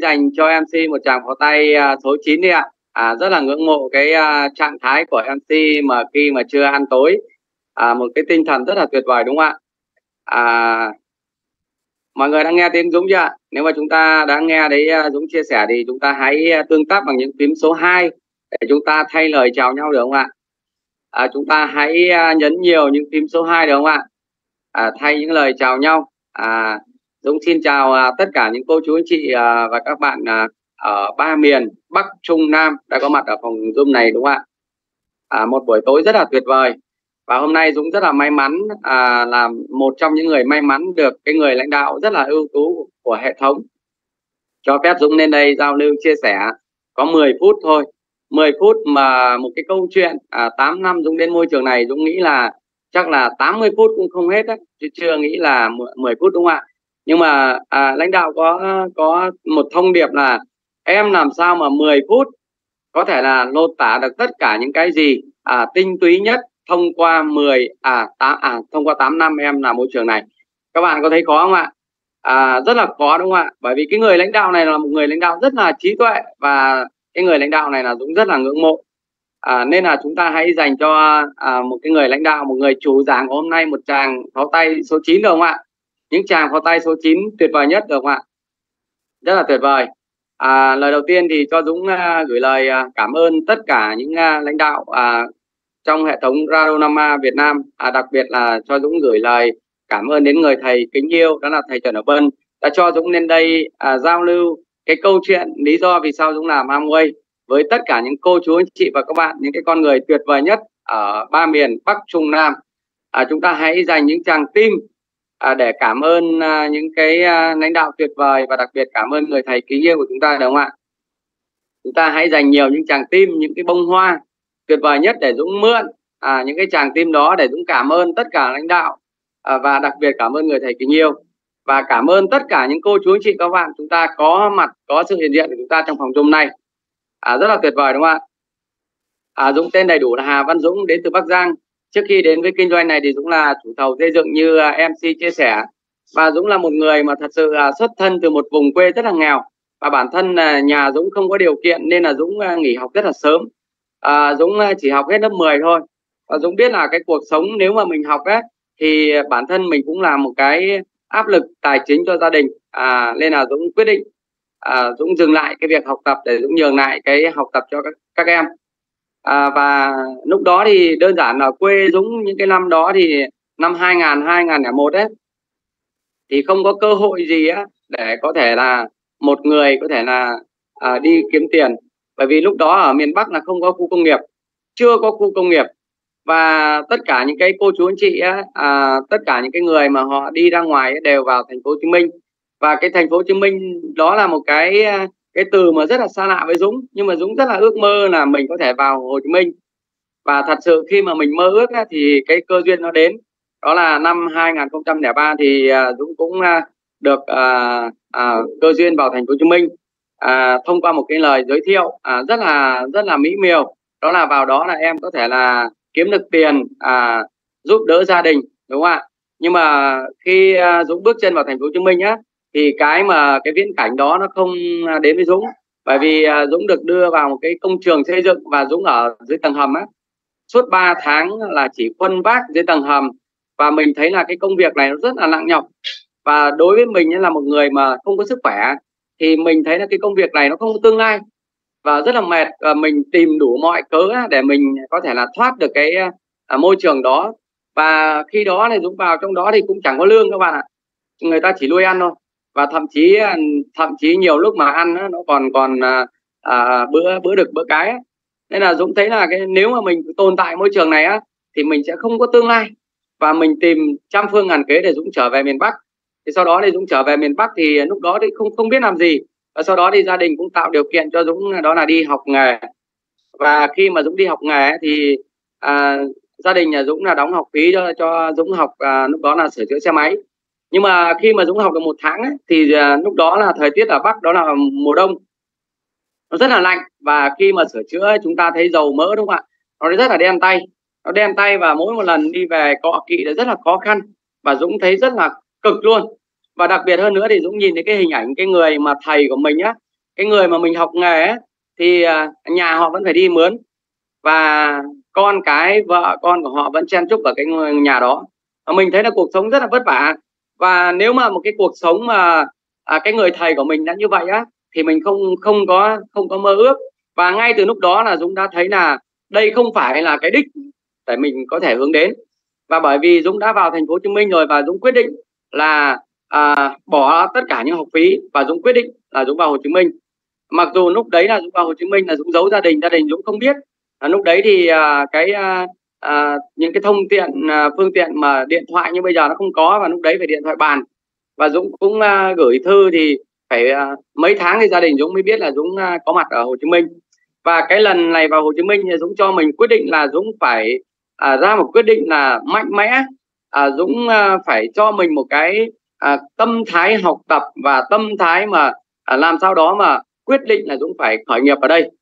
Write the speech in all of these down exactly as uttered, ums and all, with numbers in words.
dành cho em xê một tràng pháo tay uh, số chín đi ạ. À, rất là ngưỡng mộ cái uh, trạng thái của em xê mà khi mà chưa ăn tối, à, một cái tinh thần rất là tuyệt vời đúng không ạ? À, mọi người đang nghe tiếng Dũng chưa? Nếu mà chúng ta đã nghe đấy Dũng chia sẻ thì chúng ta hãy tương tác bằng những phím số hai để chúng ta thay lời chào nhau được không ạ? À, chúng ta hãy nhấn nhiều những phím số hai được không ạ? À, thay những lời chào nhau. À, Dũng xin chào à, tất cả những cô chú anh chị à, và các bạn à, ở ba miền Bắc, Trung, Nam đã có mặt ở phòng Zoom này đúng không ạ? À, một buổi tối rất là tuyệt vời. Và hôm nay Dũng rất là may mắn à, là một trong những người may mắn được cái người lãnh đạo rất là ưu tú của hệ thống cho phép Dũng lên đây giao lưu chia sẻ có mười phút thôi. mười phút mà một cái câu chuyện à, tám năm Dũng đến môi trường này, Dũng nghĩ là chắc là tám mươi phút cũng không hết đấy, chứ chưa nghĩ là mười phút đúng không ạ? Nhưng mà à, lãnh đạo có có một thông điệp là em làm sao mà mười phút có thể là lột tả được tất cả những cái gì à, tinh túy nhất thông qua mười à tám à thông qua tám năm em làm môi trường này. Các bạn có thấy khó không ạ? À, rất là khó đúng không ạ? Bởi vì cái người lãnh đạo này là một người lãnh đạo rất là trí tuệ, và cái người lãnh đạo này là Dũng rất là ngưỡng mộ. À, nên là chúng ta hãy dành cho à, một cái người lãnh đạo, một người chủ giảng của hôm nay một tràng pháo tay số chín được không ạ? Những tràng pháo tay số chín tuyệt vời nhất được không ạ? Rất là tuyệt vời. À, lời đầu tiên thì cho Dũng uh, gửi lời uh, cảm ơn tất cả những uh, lãnh đạo uh, trong hệ thống Radionama Việt Nam, à, đặc biệt là cho Dũng gửi lời cảm ơn đến người thầy kính yêu, đó là thầy Trần Ở Vân, đã cho Dũng lên đây à, giao lưu cái câu chuyện lý do vì sao Dũng làm Amway với tất cả những cô chú anh chị và các bạn, những cái con người tuyệt vời nhất ở ba miền Bắc, Trung, Nam. À, chúng ta hãy dành những tràng tim à, để cảm ơn à, những cái à, lãnh đạo tuyệt vời, và đặc biệt cảm ơn người thầy kính yêu của chúng ta, đúng không ạ? Chúng ta hãy dành nhiều những tràng tim, những cái bông hoa tuyệt vời nhất để Dũng mượn à, những cái tràng tim đó để Dũng cảm ơn tất cả lãnh đạo, à, và đặc biệt cảm ơn người thầy kính yêu, và cảm ơn tất cả những cô chú anh chị các bạn chúng ta có mặt, có sự hiện diện của chúng ta trong phòng Zoom này. À, rất là tuyệt vời đúng không ạ? À, Dũng tên đầy đủ là Hà Văn Dũng, đến từ Bắc Giang. Trước khi đến với kinh doanh này thì Dũng là chủ thầu xây dựng như em xê chia sẻ, và Dũng là một người mà thật sự là xuất thân từ một vùng quê rất là nghèo, và bản thân nhà Dũng không có điều kiện nên là Dũng nghỉ học rất là sớm. À, Dũng chỉ học hết lớp mười thôi, và Dũng biết là cái cuộc sống nếu mà mình học ấy thì bản thân mình cũng là một cái áp lực tài chính cho gia đình, à, nên là Dũng quyết định à, Dũng dừng lại cái việc học tập để Dũng nhường lại cái học tập cho các, các em. À, và lúc đó thì đơn giản ở quê Dũng những cái năm đó thì năm hai nghìn, hai nghìn lẻ một ấy thì không có cơ hội gì á để có thể là một người có thể là à, đi kiếm tiền, bởi vì lúc đó ở miền Bắc là không có khu công nghiệp, chưa có khu công nghiệp, và tất cả những cái cô chú anh chị á, à, tất cả những cái người mà họ đi ra ngoài ấy, đều vào thành phố Hồ Chí Minh, và cái thành phố Hồ Chí Minh đó là một cái cái từ mà rất là xa lạ với Dũng, nhưng mà Dũng rất là ước mơ là mình có thể vào Hồ Chí Minh. Và thật sự khi mà mình mơ ước á, thì cái cơ duyên nó đến, đó là năm hai nghìn không trăm lẻ ba thì à, Dũng cũng à, được à, à, cơ duyên vào thành phố Hồ Chí Minh à, thông qua một cái lời giới thiệu à, rất là rất là mỹ miều, đó là vào đó là em có thể là kiếm được tiền à, giúp đỡ gia đình, đúng không ạ? Nhưng mà khi à, Dũng bước chân vào thành phố Hồ Chí Minh á thì cái mà cái viễn cảnh đó nó không đến với Dũng, bởi vì à, Dũng được đưa vào một cái công trường xây dựng, và Dũng ở dưới tầng hầm á, suốt ba tháng là chỉ khuân vác dưới tầng hầm, và mình thấy là cái công việc này nó rất là nặng nhọc, và đối với mình là một người mà không có sức khỏe thì mình thấy là cái công việc này nó không có tương lai và rất là mệt, và mình tìm đủ mọi cớ để mình có thể là thoát được cái à, môi trường đó. Và khi đó thì Dũng vào trong đó thì cũng chẳng có lương các bạn ạ, người ta chỉ nuôi ăn thôi, và thậm chí thậm chí nhiều lúc mà ăn nó còn còn à, à, bữa bữa đực bữa cái ấy. Nên là Dũng thấy là cái nếu mà mình tồn tại môi trường này á thì mình sẽ không có tương lai, và mình tìm trăm phương ngàn kế để Dũng trở về miền Bắc. Thì sau đó thì Dũng trở về miền Bắc thì lúc đó thì không không biết làm gì, và sau đó thì gia đình cũng tạo điều kiện cho Dũng, đó là đi học nghề. Và khi mà Dũng đi học nghề thì à, gia đình nhà Dũng là đóng học phí cho cho Dũng học à, lúc đó là sửa chữa xe máy. Nhưng mà khi mà Dũng học được một tháng ấy, thì à, lúc đó là thời tiết ở Bắc đó là mùa đông, nó rất là lạnh, và khi mà sửa chữa chúng ta thấy dầu mỡ đúng không ạ, nó rất là đen tay, nó đen tay và mỗi một lần đi về cọ kỵ là rất là khó khăn, và Dũng thấy rất là cực luôn. Và đặc biệt hơn nữa thì Dũng nhìn thấy cái hình ảnh cái người mà thầy của mình á, cái người mà mình học nghề ấy, thì uh, nhà họ vẫn phải đi mướn, và con cái vợ con của họ vẫn chen chúc ở cái nhà đó. Và mình thấy là cuộc sống rất là vất vả. Và nếu mà một cái cuộc sống mà à, cái người thầy của mình đã như vậy á, thì mình không không có không có mơ ước. Và ngay từ lúc đó là Dũng đã thấy là đây không phải là cái đích để mình có thể hướng đến. Và bởi vì Dũng đã vào thành phố Hồ Chí Minh rồi, và Dũng quyết định là à, bỏ tất cả những học phí, và Dũng quyết định là Dũng vào Hồ Chí Minh. Mặc dù lúc đấy là Dũng vào Hồ Chí Minh là Dũng giấu gia đình, gia đình Dũng không biết. À, lúc đấy thì à, cái à, à, những cái thông tiện à, phương tiện mà điện thoại như bây giờ nó không có, và lúc đấy phải điện thoại bàn. Và Dũng cũng à, gửi thư thì phải à, mấy tháng thì gia đình Dũng mới biết là Dũng à, có mặt ở Hồ Chí Minh. Và cái lần này vào Hồ Chí Minh thì Dũng cho mình quyết định là Dũng phải à, ra một quyết định là mạnh mẽ. à, Dũng à, phải cho mình một cái à, tâm thái học tập và tâm thái mà à, làm sao đó mà quyết định là Dũng phải khởi nghiệp ở đây.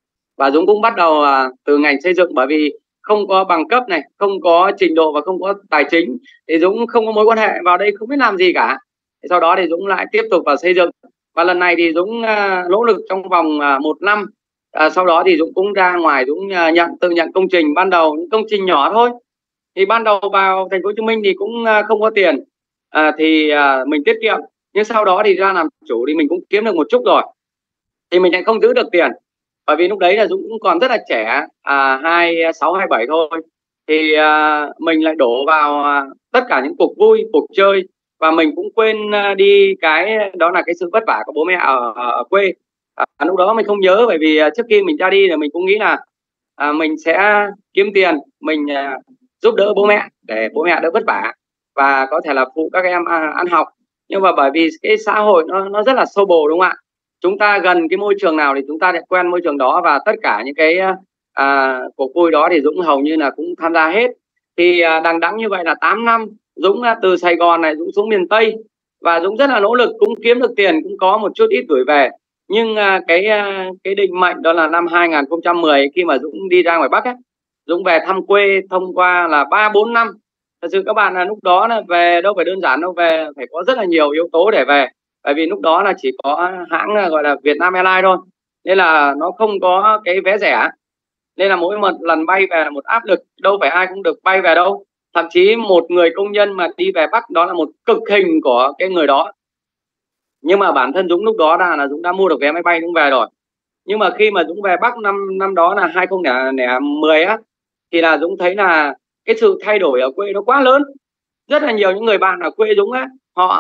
Và Dũng cũng bắt đầu à, từ ngành xây dựng, bởi vì không có bằng cấp này, không có trình độ và không có tài chính, thì Dũng không có mối quan hệ, vào đây không biết làm gì cả. Sau đó thì Dũng lại tiếp tục vào xây dựng. Và lần này thì Dũng à, nỗ lực trong vòng à, một năm. À, sau đó thì Dũng cũng ra ngoài, Dũng à, nhận tự nhận công trình, ban đầu những công trình nhỏ thôi. Thì ban đầu vào thành phố Hồ Chí Minh thì cũng à, không có tiền, à, thì à, mình tiết kiệm. Nhưng sau đó thì ra làm chủ thì mình cũng kiếm được một chút rồi, thì mình lại không giữ được tiền. Bởi vì lúc đấy là Dũng cũng còn rất là trẻ, à, hai sáu hai bảy thôi. Thì à, mình lại đổ vào à, tất cả những cuộc vui, cuộc chơi, và mình cũng quên à, đi cái đó là cái sự vất vả của bố mẹ ở, ở quê. À, lúc đó mình không nhớ, bởi vì à, trước khi mình ra đi thì mình cũng nghĩ là à, mình sẽ kiếm tiền, mình à, giúp đỡ bố mẹ để bố mẹ đỡ vất vả, và có thể là phụ các em à, ăn học. Nhưng mà bởi vì cái xã hội nó nó rất là xô bồ, đúng không ạ? Chúng ta gần cái môi trường nào thì chúng ta sẽ quen môi trường đó, và tất cả những cái à, cuộc vui đó thì Dũng hầu như là cũng tham gia hết. Thì à, đằng đẵng như vậy là tám năm, Dũng à, từ Sài Gòn này Dũng xuống miền Tây, và Dũng rất là nỗ lực, cũng kiếm được tiền, cũng có một chút ít gửi về. Nhưng à, cái à, cái định mệnh đó là năm hai nghìn không trăm mười, khi mà Dũng đi ra ngoài Bắc ấy, Dũng về thăm quê thông qua là ba bốn năm. Thật sự các bạn là lúc đó là về đâu phải đơn giản đâu, về phải có rất là nhiều yếu tố để về. Bởi vì lúc đó là chỉ có hãng gọi là Vietnam Airlines thôi, nên là nó không có cái vé rẻ, nên là mỗi một lần bay về là một áp lực, đâu phải ai cũng được bay về đâu. Thậm chí một người công nhân mà đi về Bắc đó là một cực hình của cái người đó. Nhưng mà bản thân Dũng lúc đó là, là Dũng đã mua được vé máy bay Dũng về rồi. Nhưng mà khi mà Dũng về Bắc năm năm đó là hai không không không á, thì là Dũng thấy là cái sự thay đổi ở quê nó quá lớn. Rất là nhiều những người bạn ở quê Dũng á, họ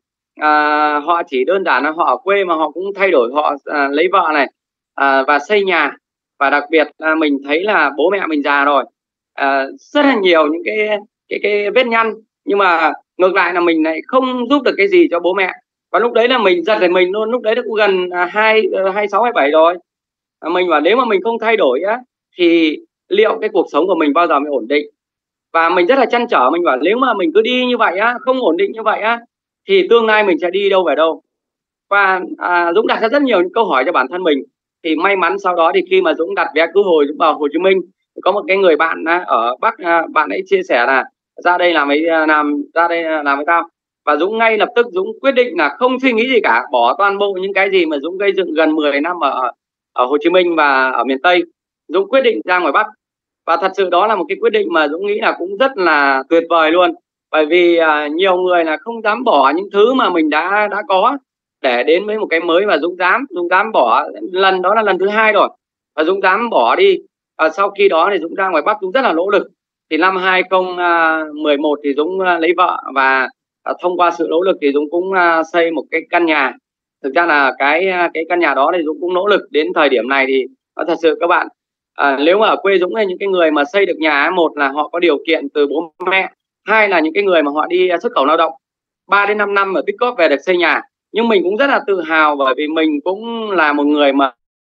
à, họ chỉ đơn giản là họ ở quê mà họ cũng thay đổi, họ à, lấy vợ này, à, và xây nhà. Và đặc biệt là mình thấy là bố mẹ mình già rồi, à, rất là nhiều những cái cái cái vết nhăn. Nhưng mà ngược lại là mình lại không giúp được cái gì cho bố mẹ. Và lúc đấy là mình giật mình luôn, lúc đấy nó cũng gần hai hai sáu hai bảy rồi. À, mình bảo nếu mà mình không thay đổi á, thì liệu cái cuộc sống của mình bao giờ mới ổn định. Và mình rất là trăn trở, mình bảo nếu mà mình cứ đi như vậy á, không ổn định như vậy á, thì tương lai mình sẽ đi đâu về đâu. Và à, Dũng đặt ra rất nhiều những câu hỏi cho bản thân mình. Thì may mắn sau đó thì khi mà Dũng đặt vé khứ hồi Dũng vào Hồ Chí Minh, có một cái người bạn ở Bắc, bạn ấy chia sẻ là ra đây làm ấy làm ra đây làm với tao. Và Dũng ngay lập tức Dũng quyết định là không suy nghĩ gì cả, bỏ toàn bộ những cái gì mà Dũng gây dựng gần mười năm ở ở Hồ Chí Minh và ở miền Tây. Dũng quyết định ra ngoài Bắc. Và thật sự đó là một cái quyết định mà Dũng nghĩ là cũng rất là tuyệt vời luôn. Bởi vì à, nhiều người là không dám bỏ những thứ mà mình đã đã có để đến với một cái mới, và Dũng dám Dũng dám bỏ. Lần đó là lần thứ hai rồi, và Dũng dám bỏ đi. Và sau khi đó thì Dũng ra ngoài Bắc, Dũng rất là nỗ lực. Thì năm hai không một một thì Dũng lấy vợ, và à, thông qua sự nỗ lực thì Dũng cũng à, xây một cái căn nhà. Thực ra là cái cái căn nhà đó thì Dũng cũng nỗ lực đến thời điểm này. Thì thật sự các bạn, à, nếu mà ở quê Dũng là những cái người mà xây được nhà, một là họ có điều kiện từ bố mẹ, hai là những cái người mà họ đi xuất khẩu lao động ba đến năm năm ở tích cóp về được xây nhà. Nhưng mình cũng rất là tự hào, bởi vì mình cũng là một người mà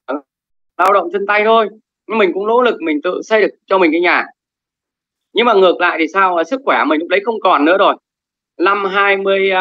lao động chân tay thôi, nhưng mình cũng nỗ lực mình tự xây được cho mình cái nhà. Nhưng mà ngược lại thì sao, sức khỏe mình lúc đấy không còn nữa rồi. Năm hai mươi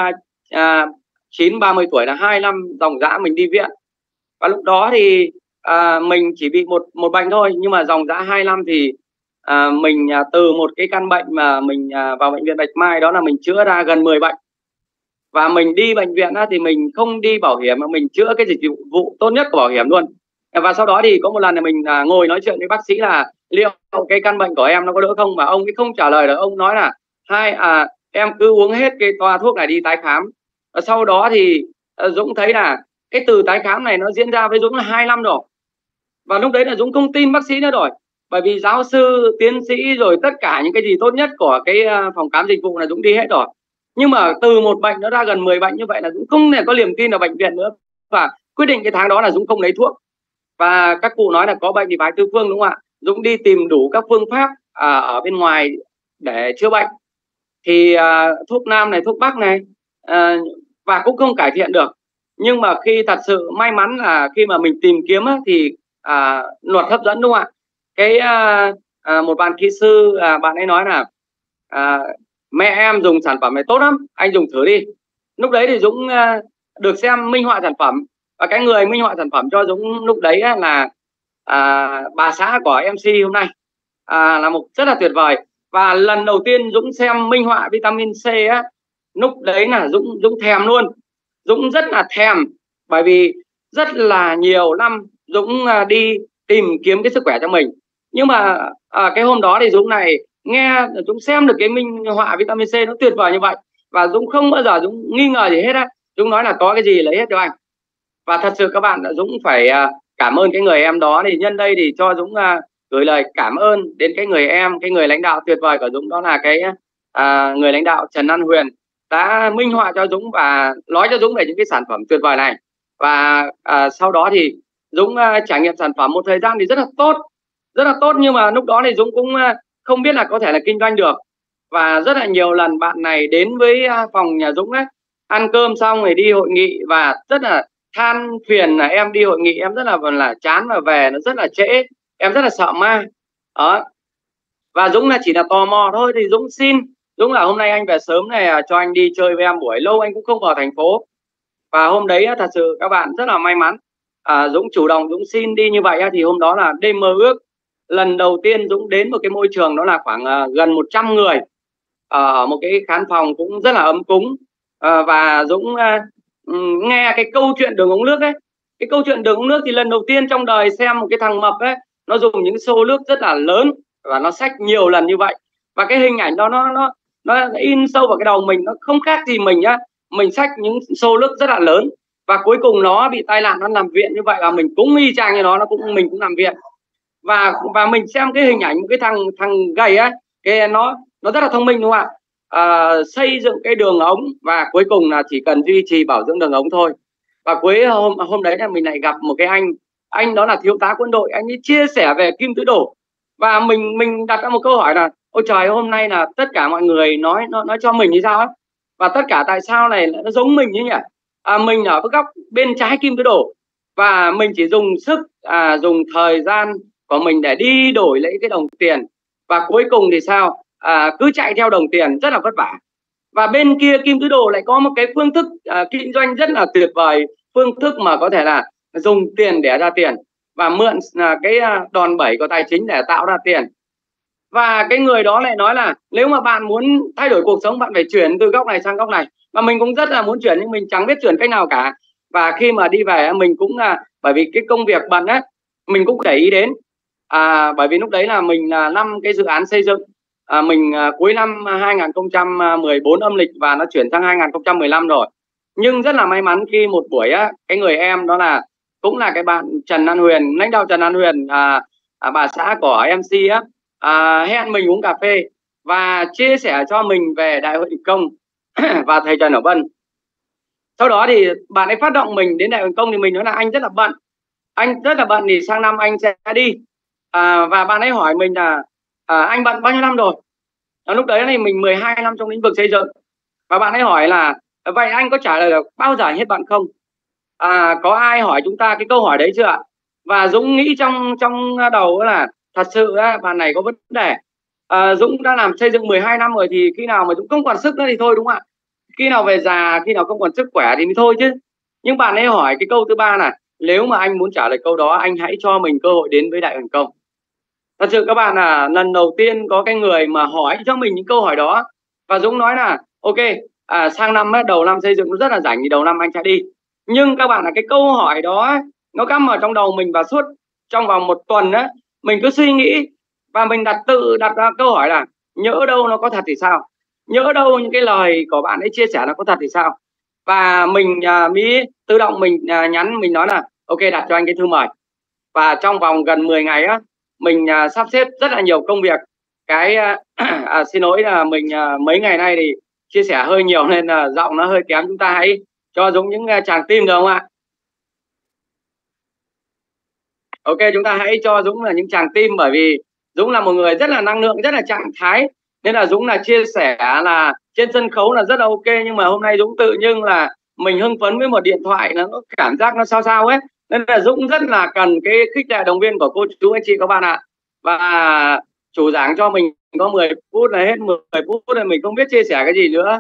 chín ba mươi tuổi là hai năm dòng dã mình đi viện. Và lúc đó thì à, mình chỉ bị một một bệnh thôi, nhưng mà dòng dã hai năm thì à, mình à, từ một cái căn bệnh mà mình à, vào bệnh viện Bạch Mai đó là mình chữa ra gần mười bệnh. Và mình đi bệnh viện á, thì mình không đi bảo hiểm mà mình chữa cái dịch vụ tốt nhất của bảo hiểm luôn. Và sau đó thì có một lần là mình à, ngồi nói chuyện với bác sĩ là liệu cái căn bệnh của em nó có đỡ không, mà ông ấy không trả lời được. Ông nói là hai à em cứ uống hết cái toa thuốc này đi tái khám. Và sau đó thì uh, Dũng thấy là cái từ tái khám này nó diễn ra với Dũng là hai năm rồi. Và lúc đấy là Dũng không tin bác sĩ nữa rồi, bởi vì giáo sư tiến sĩ rồi tất cả những cái gì tốt nhất của cái uh, phòng khám dịch vụ là Dũng đi hết rồi. Nhưng mà từ một bệnh nó ra gần mười bệnh như vậy là Dũng không thể có niềm tin vào bệnh viện nữa, và quyết định cái tháng đó là Dũng không lấy thuốc. Và các cụ nói là có bệnh thì phải tứ phương, đúng không ạ? Dũng đi tìm đủ các phương pháp à, ở bên ngoài để chữa bệnh, thì à, thuốc nam này, thuốc bắc này, à, và cũng không cải thiện được. Nhưng mà khi thật sự may mắn là khi mà mình tìm kiếm á, thì à, luật hấp dẫn, đúng không ạ? Cái à, à, một bạn kỹ sư, à, bạn ấy nói là à, mẹ em dùng sản phẩm này tốt lắm, anh dùng thử đi. Lúc đấy thì Dũng à, được xem minh họa sản phẩm, và cái người minh họa sản phẩm cho Dũng lúc đấy á, là à, bà xã của em xê hôm nay, à, là một rất là tuyệt vời. Và lần đầu tiên Dũng xem minh họa vitamin C á, lúc đấy là Dũng Dũng thèm luôn. Dũng rất là thèm, bởi vì rất là nhiều năm Dũng à, đi tìm kiếm cái sức khỏe cho mình. Nhưng mà à, cái hôm đó thì Dũng này nghe Dũng xem được cái minh họa vitamin C nó tuyệt vời như vậy, và Dũng không bao giờ Dũng nghi ngờ gì hết á. Dũng nói là có cái gì lấy hết cho anh. Và thật sự các bạn, Dũng phải à, cảm ơn cái người em đó. Thì nhân đây thì cho Dũng à, gửi lời cảm ơn đến cái người em, cái người lãnh đạo tuyệt vời của Dũng, đó là cái à, người lãnh đạo Trần An Huyền, đã minh họa cho Dũng và nói cho Dũng về những cái sản phẩm tuyệt vời này. Và à, sau đó thì Dũng à, trải nghiệm sản phẩm một thời gian thì rất là tốt, rất là tốt. Nhưng mà lúc đó thì Dũng cũng à, không biết là có thể là kinh doanh được. Và rất là nhiều lần bạn này đến với à, phòng nhà Dũng ấy, ăn cơm xong rồi đi hội nghị, và rất là than phiền là em đi hội nghị em rất là là chán và về nó rất là trễ, em rất là sợ ma đó. Và Dũng là chỉ là tò mò thôi, thì Dũng xin Dũng là hôm nay anh về sớm này, cho anh đi chơi với em buổi, lâu anh cũng không vào thành phố. Và hôm đấy thật sự các bạn rất là may mắn, à, Dũng chủ động Dũng xin đi như vậy. Thì hôm đó là đêm mơ ước lần đầu tiên Dũng đến một cái môi trường, đó là khoảng uh, gần một trăm người ở một cái khán phòng cũng rất là ấm cúng. uh, và Dũng uh, nghe cái câu chuyện đường ống nước ấy. Cái câu chuyện đường ống nước thì lần đầu tiên trong đời xem một cái thằng mập ấy, nó dùng những xô nước rất là lớn và nó xách nhiều lần như vậy. Và cái hình ảnh đó nó nó nó in sâu vào cái đầu mình, nó không khác gì mình nhá, mình xách những xô nước rất là lớn, và cuối cùng nó bị tai nạn, nó nằm viện như vậy, và mình cũng y chang như nó nó cũng mình cũng nằm viện. Và và mình xem cái hình ảnh một cái thằng thằng gầy ấy, cái nó nó rất là thông minh, đúng không ạ? À, xây dựng cái đường ống, và cuối cùng là chỉ cần duy trì bảo dưỡng đường ống thôi. Và cuối hôm hôm đấy là mình lại gặp một cái anh anh đó là thiếu tá quân đội, anh ấy chia sẻ về kim tứ đổ. Và mình mình đặt ra một câu hỏi là ôi trời, hôm nay là tất cả mọi người nói nó nói cho mình như sao á, và tất cả tại sao này nó giống mình như nhỉ? À, mình ở cái góc bên trái kim tứ đổ, và mình chỉ dùng sức à, dùng thời gian của mình để đi đổi lấy cái đồng tiền, và cuối cùng thì sao, à, cứ chạy theo đồng tiền rất là vất vả. Và bên kia kim tứ đồ lại có một cái phương thức à, kinh doanh rất là tuyệt vời, phương thức mà có thể là dùng tiền để ra tiền, và mượn à, cái à, đòn bẩy của tài chính để tạo ra tiền. Và cái người đó lại nói là nếu mà bạn muốn thay đổi cuộc sống, bạn phải chuyển từ góc này sang góc này. Và mình cũng rất là muốn chuyển, nhưng mình chẳng biết chuyển cách nào cả. Và khi mà đi về mình cũng là bởi vì cái công việc bận á, mình cũng để ý đến, à, bởi vì lúc đấy là mình là năm cái dự án xây dựng, à, mình à, cuối năm hai không một bốn âm lịch và nó chuyển sang hai không một lăm rồi. Nhưng rất là may mắn khi một buổi á, cái người em đó là cũng là cái bạn Trần An Huyền, lãnh đạo Trần An Huyền, à, à, bà xã của em xê á, à, hẹn mình uống cà phê và chia sẻ cho mình về Đại hội Đình Công và thầy Trần Ở Vân. Sau đó thì bạn ấy phát động mình đến Đại hội Đình Công, thì mình nói là anh rất là bận, anh rất là bận thì sang năm anh sẽ đi. À, và bạn ấy hỏi mình là à, anh bận bao nhiêu năm rồi? À, lúc đấy thì mình mười hai năm trong lĩnh vực xây dựng. Và bạn ấy hỏi là vậy anh có trả lời được bao giờ hết bận không? À, có ai hỏi chúng ta cái câu hỏi đấy chưa ạ? Và Dũng nghĩ trong trong đầu là thật sự bạn này có vấn đề. À, Dũng đã làm xây dựng mười hai năm rồi, thì khi nào mà Dũng không còn sức nữa thì thôi, đúng không ạ? Khi nào về già, khi nào không còn sức khỏe thì mới thôi chứ. Nhưng bạn ấy hỏi cái câu thứ ba là nếu mà anh muốn trả lời câu đó, anh hãy cho mình cơ hội đến với Đại Hội Đình Công. Thật sự các bạn là lần đầu tiên có cái người mà hỏi cho mình những câu hỏi đó. Và Dũng nói là ok, à, sang năm ấy, đầu năm xây dựng nó rất là rảnh thì đầu năm anh sẽ đi. Nhưng các bạn là cái câu hỏi đó nó cắm ở trong đầu mình, và suốt trong vòng một tuần á mình cứ suy nghĩ và mình đặt tự đặt ra câu hỏi là nhỡ đâu nó có thật thì sao, nhỡ đâu những cái lời của bạn ấy chia sẻ nó có thật thì sao. Và mình à, mới tự động mình à, nhắn mình nói là ok, đặt cho anh cái thư mời. Và trong vòng gần mười ngày á mình à, sắp xếp rất là nhiều công việc. Cái à, à, xin lỗi là mình à, mấy ngày nay thì chia sẻ hơi nhiều nên là giọng nó hơi kém, chúng ta hãy cho Dũng những uh, tràng tim được không ạ? Ok, chúng ta hãy cho Dũng là những tràng tim, bởi vì Dũng là một người rất là năng lượng, rất là trạng thái, nên là Dũng là chia sẻ là trên sân khấu là rất là ok, nhưng mà hôm nay Dũng tự nhiên là mình hưng phấn với một điện thoại, nó cảm giác nó sao sao ấy, nên là Dũng rất là cần cái khích lệ động viên của cô chú anh chị các bạn ạ. Và chủ giảng cho mình có mười phút là hết mười phút rồi, mình không biết chia sẻ cái gì nữa.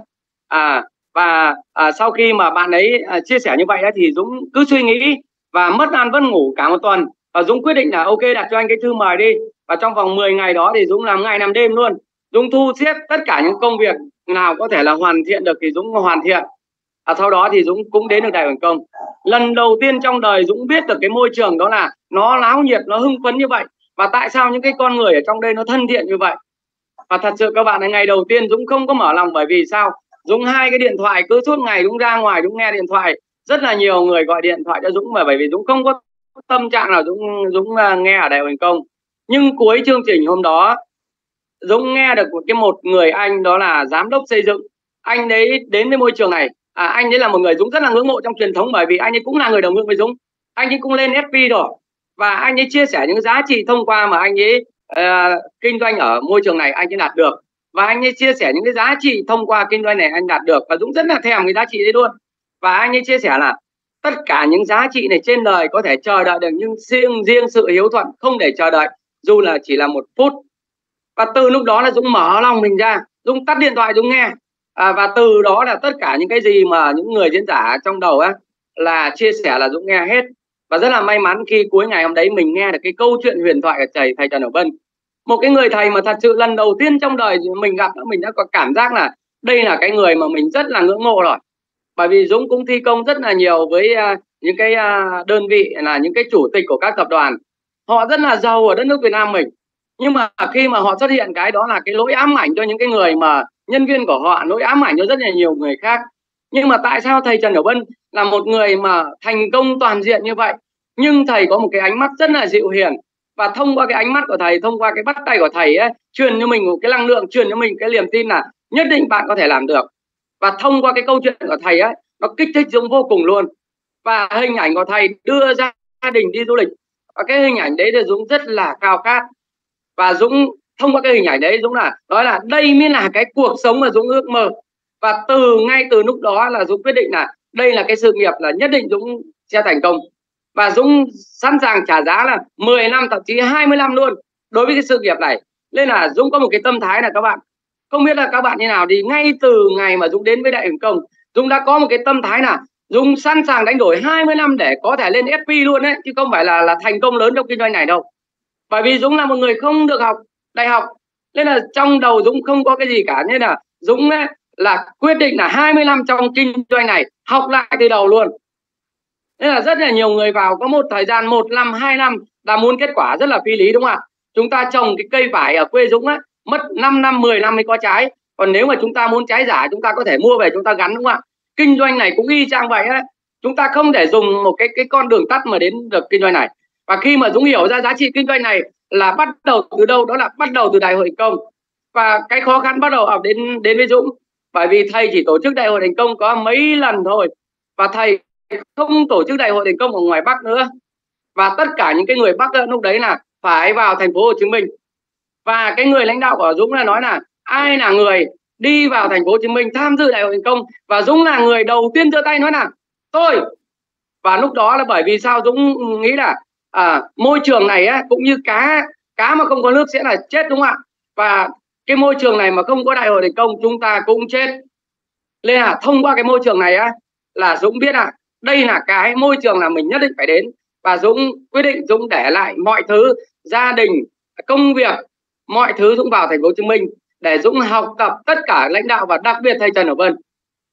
À và à, sau khi mà bạn ấy à, chia sẻ như vậy á, thì Dũng cứ suy nghĩ và mất ăn mất ngủ cả một tuần, và Dũng quyết định là ok, đặt cho anh cái thư mời đi. Và trong vòng mười ngày đó thì Dũng làm ngày làm đêm luôn. Dũng thu xếp tất cả những công việc nào có thể là hoàn thiện được thì Dũng hoàn thiện. À, sau đó thì Dũng cũng đến được Đại Hội Thành Công. Lần đầu tiên trong đời Dũng biết được cái môi trường đó là nó náo nhiệt, nó hưng phấn như vậy, và tại sao những cái con người ở trong đây nó thân thiện như vậy. Và thật sự các bạn, là ngày đầu tiên Dũng không có mở lòng, bởi vì sao? Dũng hai cái điện thoại cứ suốt ngày Dũng ra ngoài Dũng nghe điện thoại, rất là nhiều người gọi điện thoại cho Dũng, mà bởi vì Dũng không có tâm trạng nào Dũng Dũng nghe ở Đại Hội Thành Công. Nhưng cuối chương trình hôm đó Dũng nghe được một cái một người anh, đó là giám đốc xây dựng. Anh đấy đến với môi trường này, à, anh ấy là một người Dũng rất là ngưỡng mộ trong truyền thống, bởi vì anh ấy cũng là người đồng hương với Dũng. Anh ấy cũng lên ép pê rồi, và anh ấy chia sẻ những giá trị thông qua mà anh ấy uh, kinh doanh ở môi trường này anh ấy đạt được, và anh ấy chia sẻ những cái giá trị thông qua kinh doanh này anh đạt được, và Dũng rất là thèm cái giá trị đấy luôn. Và anh ấy chia sẻ là tất cả những giá trị này trên đời có thể chờ đợi được, nhưng riêng riêng sự hiếu thuận không để chờ đợi, dù là chỉ là một phút. Và từ lúc đó là Dũng mở lòng mình ra, Dũng tắt điện thoại Dũng nghe, à, và từ đó là tất cả những cái gì mà những người diễn giả trong đầu á là chia sẻ là Dũng nghe hết. Và rất là may mắn khi cuối ngày hôm đấy mình nghe được cái câu chuyện huyền thoại của thầy thầy Trần Hữu Vân, một cái người thầy mà thật sự lần đầu tiên trong đời mình gặp, mình đã có cảm giác là đây là cái người mà mình rất là ngưỡng mộ rồi. Bởi vì Dũng cũng thi công rất là nhiều với uh, những cái uh, đơn vị là những cái chủ tịch của các tập đoàn, họ rất là giàu ở đất nước Việt Nam mình. Nhưng mà khi mà họ xuất hiện cái đó là cái nỗi ám ảnh cho những cái người mà nhân viên của họ, nỗi ám ảnh cho rất là nhiều người khác. Nhưng mà tại sao thầy Trần Hữu Vân là một người mà thành công toàn diện như vậy, nhưng thầy có một cái ánh mắt rất là dịu hiền, và thông qua cái ánh mắt của thầy, thông qua cái bắt tay của thầy ấy, truyền cho mình một cái năng lượng, truyền cho mình cái niềm tin là nhất định bạn có thể làm được. Và thông qua cái câu chuyện của thầy ấy, nó kích thích Dũng vô cùng luôn. Và hình ảnh của thầy đưa gia đình đi du lịch, và cái hình ảnh đấy thì Dũng rất là khao khát. Và Dũng thông qua cái hình ảnh đấy, Dũng là nói là đây mới là cái cuộc sống mà Dũng ước mơ. Và từ ngay từ lúc đó là Dũng quyết định là đây là cái sự nghiệp là nhất định Dũng sẽ thành công. Và Dũng sẵn sàng trả giá là mười năm, thậm chí hai mươi năm luôn đối với cái sự nghiệp này. Nên là Dũng có một cái tâm thái là các bạn, không biết là các bạn như nào, thì ngay từ ngày mà Dũng đến với Đại Thành Công, Dũng đã có một cái tâm thái là Dũng sẵn sàng đánh đổi hai mươi năm để có thể lên ép pê luôn đấy, chứ không phải là là thành công lớn trong kinh doanh này đâu. Bởi vì Dũng là một người không được học đại học, nên là trong đầu Dũng không có cái gì cả, nên là Dũng ấy, là quyết định là hai mươi năm trong kinh doanh này học lại từ đầu luôn. Nên là rất là nhiều người vào có một thời gian một năm, hai năm là muốn kết quả rất là phi lý, đúng không ạ? Chúng ta trồng cái cây vải ở quê Dũng á, mất năm năm, mười năm mới có trái. Còn nếu mà chúng ta muốn trái giả, chúng ta có thể mua về chúng ta gắn, đúng không ạ? Kinh doanh này cũng y chang vậy á. Chúng ta không thể dùng một cái cái con đường tắt mà đến được kinh doanh này. Và khi mà Dũng hiểu ra giá trị kinh doanh này là bắt đầu từ đâu, đó là bắt đầu từ Đại Hội Thành Công. Và cái khó khăn bắt đầu ập đến đến với Dũng, bởi vì thầy chỉ tổ chức Đại Hội Thành Công có mấy lần thôi, và thầy không tổ chức Đại Hội Thành Công ở ngoài Bắc nữa. Và tất cả những cái người Bắc lúc đấy là phải vào thành phố Hồ Chí Minh. Và cái người lãnh đạo của Dũng là nói là ai là người đi vào thành phố Hồ Chí Minh tham dự Đại Hội Thành Công, và Dũng là người đầu tiên giơ tay nói là tôi. Và lúc đó là bởi vì sao? Dũng nghĩ là à, môi trường này á, cũng như cá cá mà không có nước sẽ là chết, đúng không ạ? Và cái môi trường này mà không có Đại Hội Thành Công chúng ta cũng chết. Nên là thông qua cái môi trường này á, là Dũng biết là đây là cái môi trường là mình nhất định phải đến. Và Dũng quyết định Dũng để lại mọi thứ, gia đình, công việc, mọi thứ, Dũng vào thành phố Hồ Chí Minh để Dũng học tập tất cả lãnh đạo, và đặc biệt thầy Trần Hữu Vân.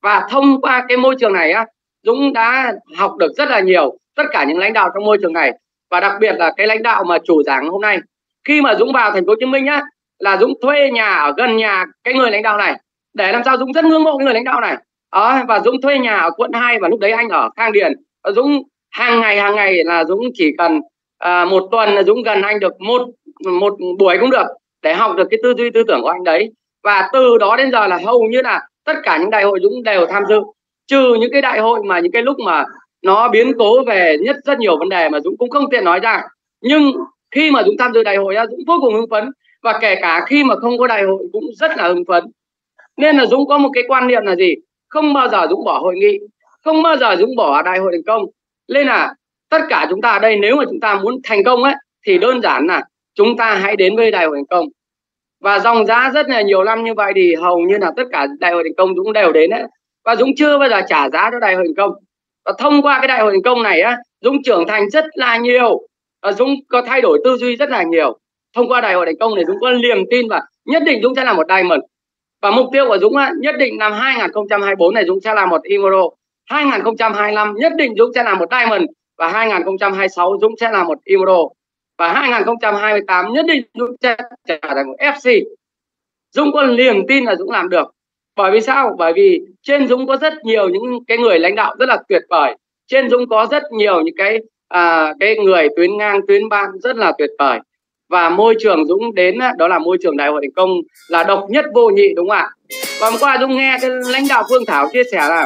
Và thông qua cái môi trường này á, Dũng đã học được rất là nhiều tất cả những lãnh đạo trong môi trường này. Và đặc biệt là cái lãnh đạo mà chủ giảng hôm nay, khi mà Dũng vào thành phố Hồ Chí Minh á, là Dũng thuê nhà ở gần nhà cái người lãnh đạo này, để làm sao Dũng rất ngưỡng mộ người lãnh đạo này. Đó, và Dũng thuê nhà ở quận hai, và lúc đấy anh ở Khang Điền. Và Dũng hàng ngày hàng ngày là Dũng chỉ cần à, một tuần là Dũng gần anh được một một buổi cũng được, để học được cái tư duy tư tưởng của anh đấy. Và từ đó đến giờ là hầu như là tất cả những đại hội Dũng đều tham dự, trừ những cái đại hội mà những cái lúc mà nó biến cố về nhất rất nhiều vấn đề mà Dũng cũng không tiện nói ra. Nhưng khi mà Dũng tham dự đại hội Dũng vô cùng hưng phấn, và kể cả khi mà không có đại hội cũng rất là hưng phấn. Nên là Dũng có một cái quan niệm là gì? Không bao giờ Dũng bỏ hội nghị, không bao giờ Dũng bỏ đại hội thành công. Nên là tất cả chúng ta ở đây, nếu mà chúng ta muốn thành công ấy, thì đơn giản là chúng ta hãy đến với đại hội thành công. Và dòng giá rất là nhiều năm như vậy thì hầu như là tất cả đại hội thành công Dũng đều đến ấy. Và Dũng chưa bao giờ trả giá cho đại hội thành công. Và thông qua cái đại hội thành công này á, Dũng trưởng thành rất là nhiều, và Dũng có thay đổi tư duy rất là nhiều. Thông qua đại hội thành công này Dũng có niềm tin và nhất định Dũng sẽ là một diamond. Và mục tiêu của Dũng á, nhất định năm hai nghìn không trăm hai mươi tư này Dũng sẽ là một emerald, hai nghìn không trăm hai mươi lăm nhất định Dũng sẽ là một diamond, và hai nghìn không trăm hai mươi sáu Dũng sẽ là một emerald, và hai nghìn không trăm hai mươi tám nhất định Dũng sẽ trở thành một ép xê. Dũng có niềm tin là Dũng làm được. Bởi vì sao? Bởi vì trên Dũng có rất nhiều những cái người lãnh đạo rất là tuyệt vời. Trên Dũng có rất nhiều những cái à, cái người tuyến ngang, tuyến ban rất là tuyệt vời. Và môi trường Dũng đến đó là môi trường đại hội thành công là độc nhất vô nhị, đúng không ạ? Và hôm qua Dũng nghe cái lãnh đạo Phương Thảo chia sẻ là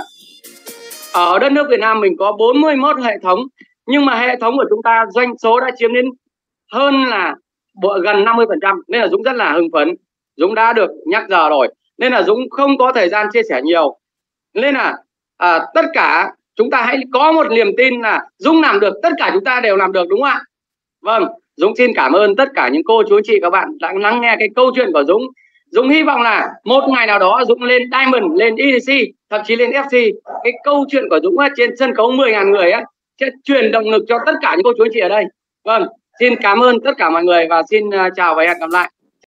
ở đất nước Việt Nam mình có bốn mươi mốt hệ thống, nhưng mà hệ thống của chúng ta doanh số đã chiếm đến hơn là gần năm mươi phần trăm. Nên là Dũng rất là hưng phấn. Dũng đã được nhắc giờ rồi, nên là Dũng không có thời gian chia sẻ nhiều. Nên là à, tất cả chúng ta hãy có một niềm tin là Dũng làm được, tất cả chúng ta đều làm được, đúng không ạ? Vâng, Dũng xin cảm ơn tất cả những cô chú anh chị các bạn đã lắng nghe cái câu chuyện của Dũng. Dũng hy vọng là một ngày nào đó Dũng lên Diamond, lên e đê xê, thậm chí lên ép xê. Cái câu chuyện của Dũng trên sân khấu mười nghìn người á sẽ truyền động lực cho tất cả những cô chú anh chị ở đây. Vâng, xin cảm ơn tất cả mọi người và xin chào và hẹn gặp lại.